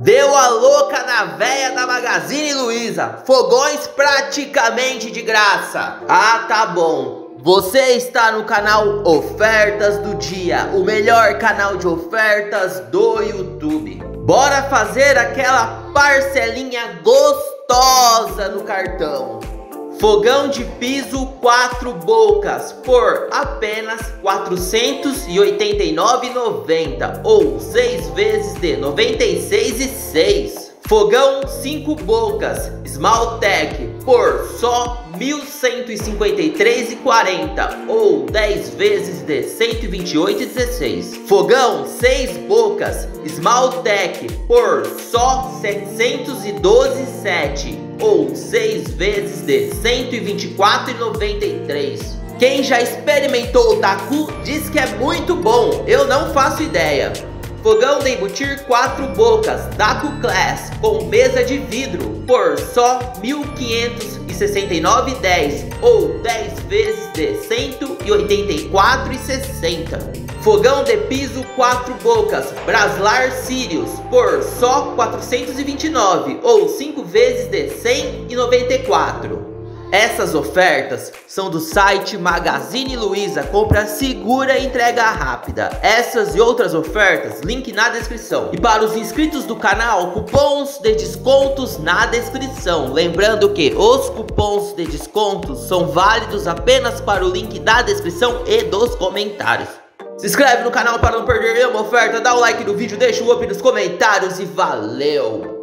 Deu a louca na véia da Magazine Luiza. Fogões praticamente de graça. Ah, tá bom. Você está no canal Ofertas do Dia, o melhor canal de ofertas do YouTube. Bora fazer aquela parcelinha gostosa no cartão. Fogão de piso 4 bocas por apenas R$ 489,90 ou 6 vezes de R$ 96,06. Fogão 5 bocas Esmaltec por só R$ 1.153,40 ou 10 vezes de R$ 128,16. Fogão 6 bocas Esmaltec por só R$ 712,7 ou 6 vezes de R$ 124,93. Quem já experimentou o Daku diz que é muito bom, eu não faço ideia. Fogão de embutir 4 bocas Daku Class com mesa de vidro por só R$ 1.569,10 ou 10 vezes de R$ 184,60. Fogão de piso 4 bocas Braslar Sirius por só R$ 429 ou 5 vezes de R$ 194. Essas ofertas são do site Magazine Luiza, compra segura e entrega rápida. Essas e outras ofertas, link na descrição. E para os inscritos do canal, cupons de descontos na descrição. Lembrando que os cupons de descontos são válidos apenas para o link da descrição e dos comentários. Se inscreve no canal para não perder nenhuma oferta, dá o like no vídeo, deixa o up nos comentários e valeu!